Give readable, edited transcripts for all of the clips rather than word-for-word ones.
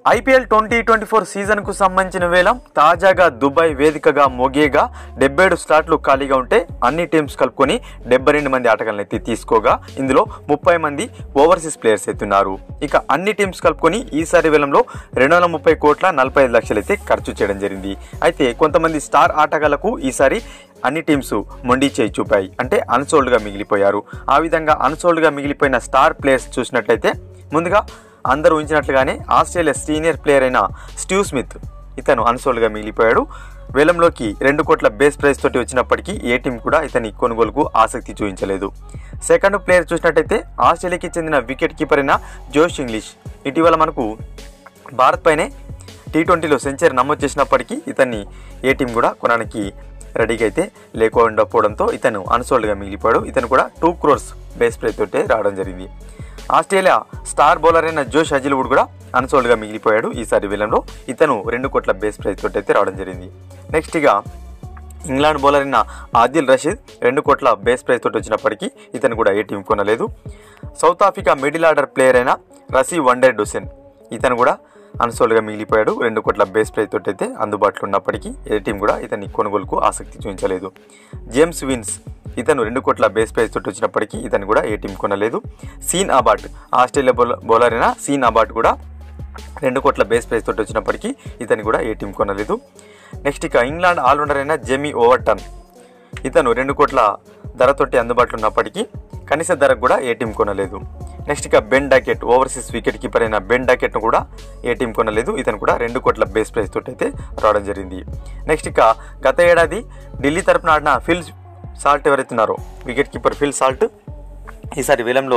IPL 2024 సీజన్కు సంబంధించిన వేళ తాజాగా దుబాయ్ వేదికగా మోగేగా 77 స్లాట్లు ఖాళీగా ఉంటే అన్ని టీమ్స్ కలుపుకొని 72 మంది ఆటగాళ్లను అయితే తీసుకోగా ఇందులో 30 మంది ఓవర్సీస్ ప్లేయర్స్ అయితే ఉన్నారు. ఇక అన్ని టీమ్స్ కలుపుకొని ఈసారి వేలంలో 230 కోట్ల 45 లక్షలు అయితే ఖర్చు చేయడం జరిగింది. అయితే కొంతమంది స్టార్ ఆటగాళ్లకు ఈసారి అన్ని టీమ్స్ మొండి చేయి చూపాయి, అంటే అన్సోల్డ్గా మిగిలిపోయారు. ఆ విధంగా అన్సోల్డ్గా మిగిలిపోయిన స్టార్ ప్లేయర్స్ చూసినట్లయితే ముందుగా అందరూ ఊహించినట్లుగానే ఆస్ట్రేలియా సీనియర్ ప్లేయర్ అయిన స్టీవ్ స్మిత్ ఇతను అన్సోల్డ్గా మిగిలిపోయాడు. వేలంలోకి 2 కోట్ల బేస్ ప్రైస్ తోటి వచ్చినప్పటికీ ఏ టీం కూడా ఇతని కొనుగోలుకు ఆసక్తి చూపించలేదు. సెకండ్ ప్లేయర్ చూసినట్టయితే ఆస్ట్రేలియాకి చెందిన వికెట్ కీపర్ అయిన జోష్ ఇంగ్లీష్ ఇటీవల మనకు భారత్ పైనే T20లో సెంచరీ నమోదు చేసినప్పటికీ ఇతన్ని ఏ టీం కూడా కొనడానికి రెడీగా అయితే లేకపోవడంతో ఇతను అన్సోల్డ్గా మిగిలిపోయాడు. ఇతను కూడా 2 crores బేస్ ప్రైస్ తోటే రావడం జరిగింది. ఆస్ట్రేలియా స్టార్ బౌలర్ అయిన జోష్ హజిల్వుడ్ కూడా అన్సోల్డ్గా మిగిలిపోయాడు. ఈసారి వేలంలో ఇతను 2 కోట్ల బేస్ ప్రైస్ తోటి అయితే రావడం జరిగింది. నెక్స్ట్గా ఇంగ్లాండ్ బౌలర్ అయిన ఆదిల్ రషీద్ 2 కోట్ల బేస్ ప్రైస్ తోటి వచ్చినప్పటికీ ఇతను కూడా ఏ టీం కొనలేదు. South Africa middle order player అయిన రసీ వండర్ డొసెన్ ఇతను కూడా అన్సోల్డ్గా మిగిలిపోయాడు. 2 కోట్ల బేస్ ప్రైస్ తోటి అయితే అందుబాటులో ఉన్నప్పటికీ ఏ టీం కూడా ఇతని కొనుగోలుకు ఆసక్తి చూపించలేదు. జేమ్స్ విన్స్ ఇతను 2 కోట్ల బేస్ ప్రైస్ తోటి వచ్చినప్పటికీ ఇతను కూడా ఏ టీం కొనలేదు. సీన్ అబాట్ ఆస్ట్రేలియా బౌలర్ అయిన సీన్ అబాట్ కూడా 2 కోట్ల బేస్ ప్రైస్ తోటి వచ్చినప్పటికీ ఇతను కూడా ఏ టీం కొనలేదు. నెక్స్ట్ ఇక ఇంగ్లాండ్ ఆల్రౌండర్ అయిన జెమీ ఓవర్టన్ ఇతను 2 కోట్ల ధరతోటి అందుబాటులో ఉన్నప్పటికీ కనీస ధరకు కూడా ఏ టీం కొనలేదు. నెక్స్ట్ ఇక Ben Duckett overseas wicket keeper అయిన బెన్ డాకెట్ను కూడా ఏ టీం కొనలేదు. ఇతను కూడా 2 కోట్ల బేస్ ప్రైస్ తోటి అయితే రావడం జరిగింది. నెక్స్ట్ ఇక గత ఏడాది ఢిల్లీ తరపున ఆడిన ఫిల్ సాల్ట్ ఎవరైతున్నారో వికెట్ కీపర్ ఫిల్ సాల్ట్ ఈసారి వేలంలో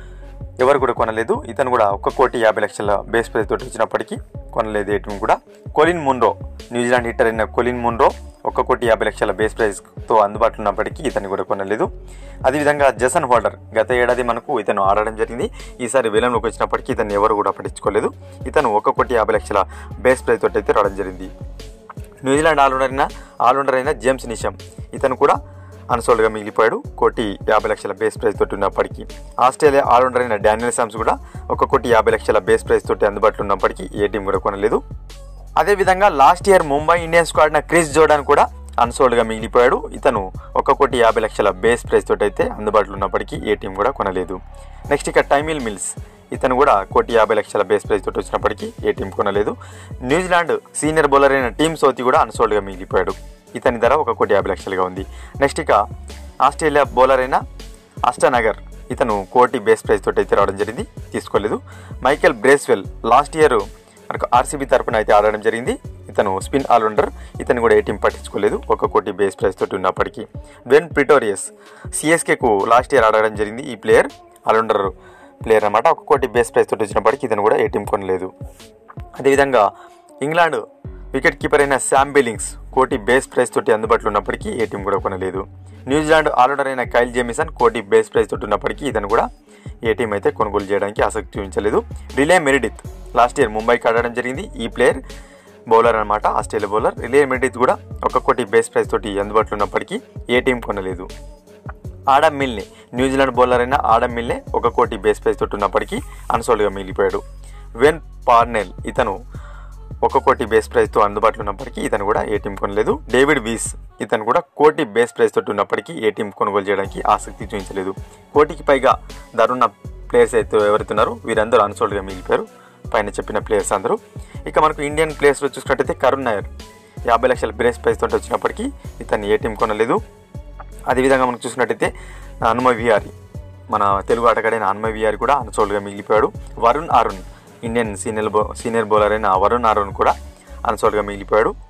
ఎవరు కూడా కొనలేదు. ఇతను కూడా 1,50,00,000 బేస్ ప్రైస్ తోటి వచ్చినప్పటికీ కొనలేదు ఏ టీం కూడా. కొలిన్ మున్రో న్యూజిలాండ్ హిట్టర్ అయిన కొలిన్ మున్రో 1,50,00,000 బేస్ ప్రైస్తో అందుబాటులో ఉన్నప్పటికీ ఇతను కూడా కొనలేదు. అదేవిధంగా జసన్ హోల్డర్ గత ఏడాది మనకు ఇతను ఆడడం జరిగింది. ఈసారి వేలంలోకి వచ్చినప్పటికీ ఇతను ఎవరు కూడా పట్టించుకోలేదు. ఇతను 1,50,00,000 బేస్ ప్రైస్ తోటి అయితే రావడం జరిగింది. న్యూజిలాండ్ ఆల్రౌండర్ అయిన జేమ్స్ నిషమ్ ఇతను కూడా అన్సోల్డ్గా మిగిలిపోయాడు. 1,50,00,000 బేస్ ప్రైస్ తోటి ఉన్నప్పటికీ. ఆస్ట్రేలియా ఆల్రౌండర్ అయిన డానియల్ సామ్స్ కూడా 1,50,00,000 బేస్ ప్రైస్ తోటి అందుబాటులో ఉన్నప్పటికీ ఏ టీం కూడా కొనలేదు. అదేవిధంగా లాస్ట్ ఇయర్ ముంబై ఇండియన్స్కు ఆడిన క్రిస్ జోర్డాన్ కూడా అన్సోల్డ్గా మిగిలిపోయాడు. ఇతను 1,50,00,000 బేస్ ప్రైస్ తోటి అయితే అందుబాటులో ఉన్నప్పటికీ ఏ టీం కూడా కొనలేదు. నెక్స్ట్ ఇక టైమిల్ మిల్స్ ఇతను కూడా 1,50,00,000 బేస్ ప్రైస్ తోటి వచ్చినప్పటికీ ఏ టీం కొనలేదు. న్యూజిలాండ్ సీనియర్ బౌలర్ అయిన టీమ్ సౌతి కూడా అన్సోల్డ్గా మిగిలిపోయాడు. ఇతని ధర 1,50,00,000గా ఉంది. నెక్స్ట్ ఇక ఆస్ట్రేలియా బౌలర్ అయిన ఆస్టన్ అగర్ ఇతను 1,00,00,000 బేస్ ప్రైస్ తోటి అయితే రావడం జరిగింది, తీసుకోలేదు. మైకెల్ బ్రేస్వెల్ లాస్ట్ ఇయర్ మనకు ఆర్సీబీ తరపున అయితే ఆడడం జరిగింది. ఇతను స్పిన్ ఆల్రౌండర్, ఇతను కూడా ఏ టీం పట్టించుకోలేదు 1,00,00,000 బేస్ ప్రైస్ తోటి ఉన్నప్పటికీ. వెన్ ప్రిటోరియస్ సిఎస్కేకు లాస్ట్ ఇయర్ ఆడడం జరిగింది. ఈ ప్లేయర్ ఆల్రౌండర్ ప్లేయర్ అనమాట. 1,00,00,000 బేస్ ప్రైస్ తోటి వచ్చినప్పటికీ ఇతను కూడా ఏ టీం కొనలేదు. అదేవిధంగా ఇంగ్లాండ్ వికెట్ కీపర్ అయిన శామ్ బిల్లింగ్స్ 1,00,00,000 బేస్ ప్రైస్ తోటి అందుబాటులో ఉన్నప్పటికీ ఏ టీం కూడా కొనలేదు. న్యూజిలాండ్ ఆల్రౌండర్ అయిన కైల్ జేమిసన్ 1,00,00,000 బేస్ ప్రైస్ తోటి ఉన్నప్పటికీ ఇతను కూడా ఏ టీం అయితే కొనుగోలు చేయడానికి ఆసక్తి చూపించలేదు. రిలే మెరిడిత్ లాస్ట్ ఇయర్ ముంబైకి ఆడడం జరిగింది. ఈ ప్లేయర్ బౌలర్ అనమాట, ఆస్ట్రేలియా బౌలర్. రిలే మెరిడిత్ కూడా 1,00,00,000 బేస్ ప్రైస్ తోటి అందుబాటులో ఉన్నప్పటికీ ఏ టీం కొనలేదు. ఆడమ్ మిల్నే న్యూజిలాండ్ బౌలర్ అయిన ఆడమ్ మిల్నే 1,00,00,000 బేస్ ప్రైస్ తోటి ఉన్నప్పటికీ అన్సోల్డ్గా మిగిలిపోయాడు. వెన్ పార్నెల్ ఇతను 1,00,00,000 బేస్ ప్రైస్తో అందుబాటులో ఉన్నప్పటికీ ఇతను కూడా ఏ టీం కొనలేదు. డేవిడ్ వీస్ ఇతను కూడా 1,00,00,000 బేస్ ప్రైస్ తోటి ఉన్నప్పటికీ ఏ టీం కొనుగోలు చేయడానికి ఆసక్తి చూపించలేదు. 1,00,00,000కి పైగా ధర ఉన్న ప్లేయర్స్ అయితే ఎవరుతున్నారో వీరందరూ అన్సోల్డ్గా మిగిలిపోయారు, పైన చెప్పిన ప్లేయర్స్ అందరూ. ఇక మనకు ఇండియన్ ప్లేయర్స్లో చూసుకున్నట్టయితే కరుణ్ నాయర్ 50,00,000 బేస్ ప్రైస్ తోటి వచ్చినప్పటికీ ఇతను ఏ టీం కొనలేదు. అదేవిధంగా మనకు చూసుకున్నట్టయితే హనుమ విహారీ మన తెలుగు ఆటగాడైన హనుమ విహారీ కూడా అన్సోల్డ్గా మిగిలిపోయాడు. Varun Aaron Indian senior bowler అయిన వరుణ్ ఆరుణ్ కూడా అన్సోల్డ్గా మిగిలిపోయాడు.